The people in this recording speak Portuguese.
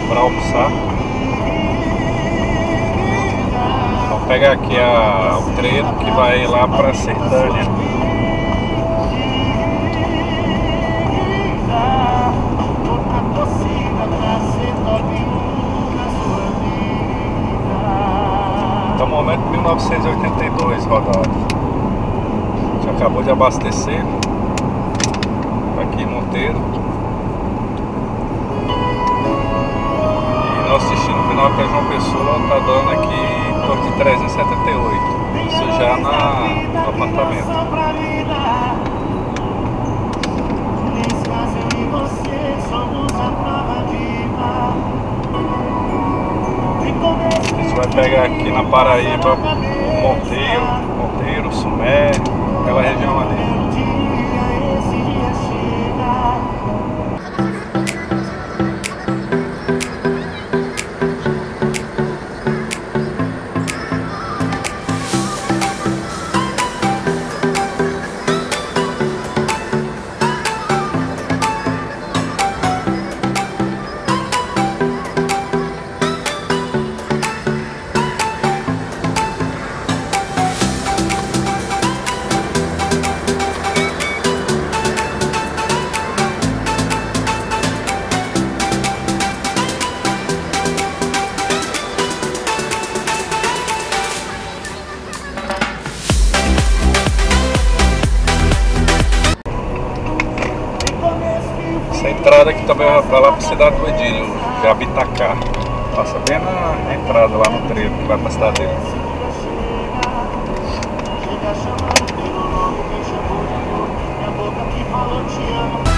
para almoçar. Vamos pegar aqui o treino que vai lá para Sertânia. Até o momento 1982 rodado. A gente acabou de abastecer aqui em Monteiro. E nosso destino final, que é João Pessoa, está dando aqui em torno de 378. Isso já no apartamento. A gente vai pegar aqui na Paraíba Monteiro, Sumé, aquela região ali. Essa entrada aqui também vai lá para a cidade do Edílio, Jabitacá. Passa bem na entrada lá no trevo que vai para a cidade dele. Chega chamando pelo nome, quem chamou de amor, minha boca que falou te amo.